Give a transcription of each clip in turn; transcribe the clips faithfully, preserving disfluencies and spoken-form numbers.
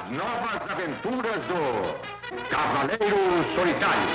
As novas aventuras do Cavaleiro Solitário.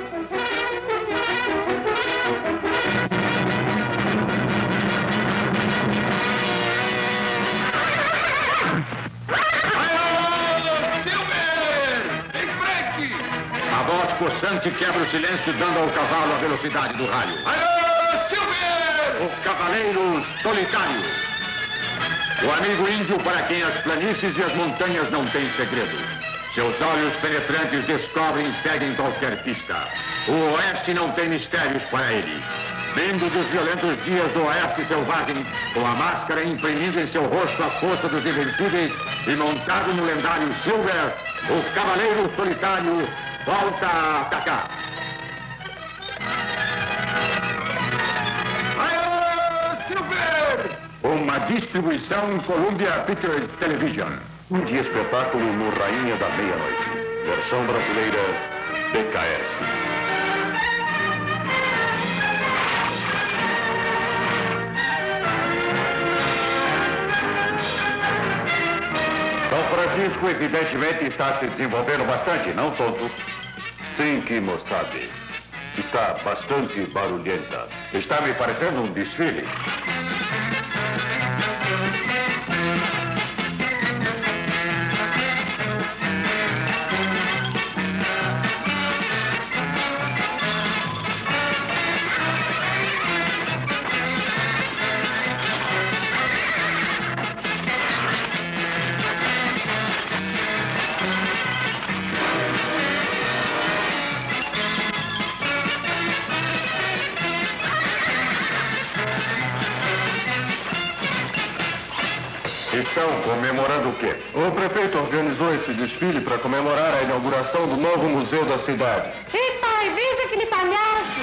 A voz possante quebra o silêncio, dando ao cavalo a velocidade do raio. Alô, Silver! O Cavaleiro Solitário. O amigo índio para quem as planícies e as montanhas não têm segredo. Seus olhos penetrantes descobrem e seguem qualquer pista. O oeste não tem mistérios para ele. Vindo dos violentos dias do oeste selvagem, com a máscara imprimindo em seu rosto a força dos invencíveis e montado no lendário Silver, o Cavaleiro Solitário volta a atacar. Alô, Silver! Uma distribuição Columbia Pictures Television. Um dia espetáculo no Rainha da Meia-Noite. Versão brasileira B K S. São Francisco, evidentemente, está se desenvolvendo bastante, não, Tonto? Sim, Kimosabe. Está bastante barulhenta. Está me parecendo um desfile. Estão comemorando o quê? O prefeito organizou esse desfile para comemorar a inauguração do novo museu da cidade. Ei, pai, veja aquele palhaço!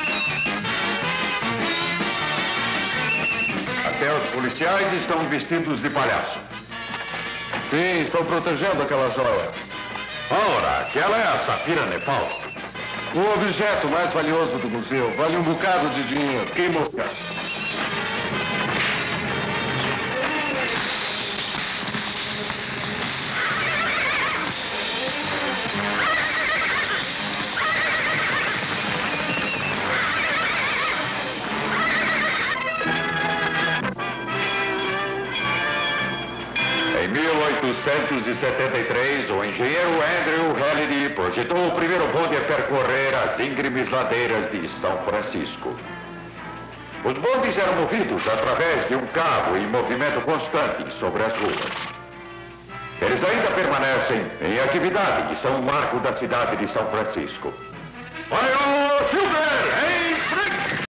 Até os policiais estão vestidos de palhaço. Sim, estou protegendo aquela joia. Ora, aquela é a Safira Nepal. O objeto mais valioso do museu vale um bocado de dinheiro. Que mosca! Em mil oitocentos e setenta e três, o engenheiro Andrew Halliday projetou o primeiro bonde a percorrer as íngremes ladeiras de São Francisco. Os bondes eram movidos através de um cabo em movimento constante sobre as ruas. Eles ainda permanecem em atividade e são um marco da cidade de São Francisco. Olha o Silver!